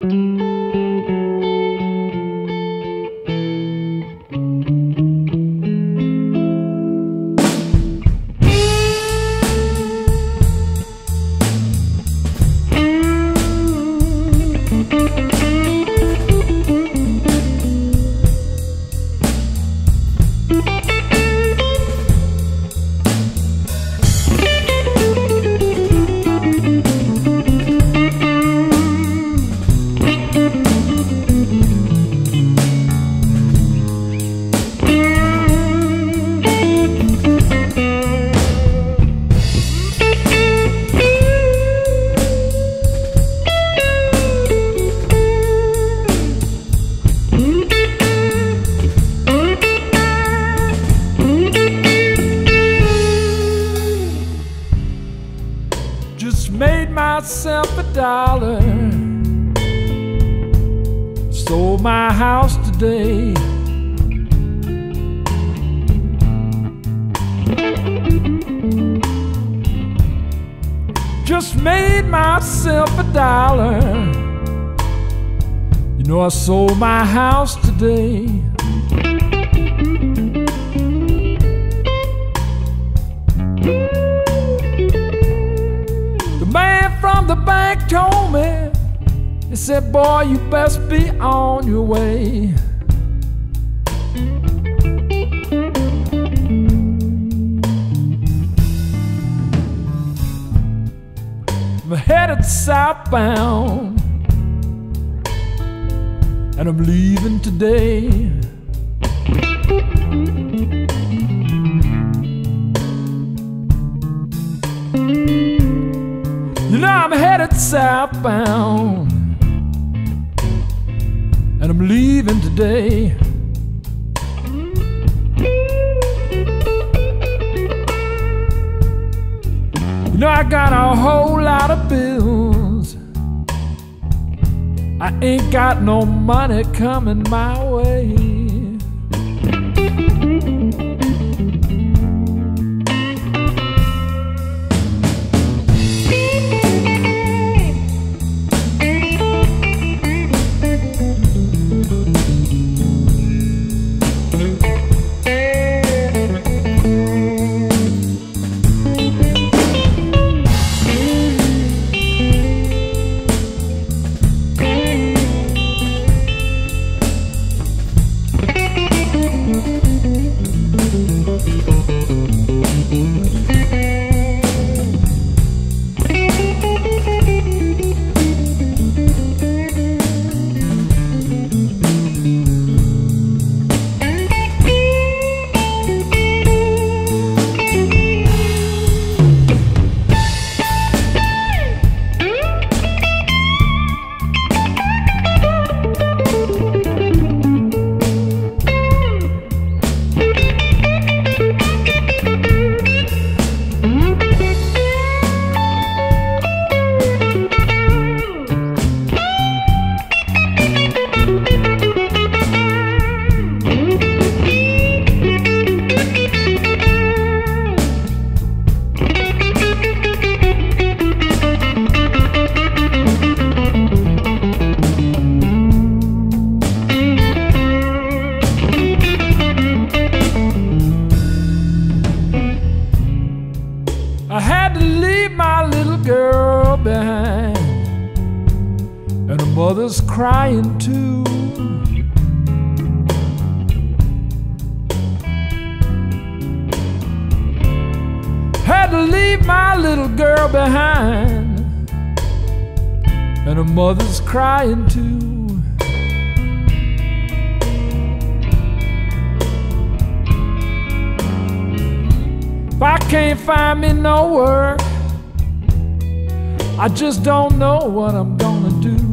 Just made myself $1, sold my house today. Just made myself $1, you know I sold my house today. The man from the bank told me, he said, boy, you best be on your way. I'm headed southbound, and I'm leaving today. You know I'm headed southbound, and I'm leaving today. You know I got a whole lot of bills, I ain't got no money coming my way. I had to leave my little girl behind, and her mother's crying too. Had to leave my little girl behind, and her mother's crying too. If I can't find me no work, I just don't know what I'm gonna do.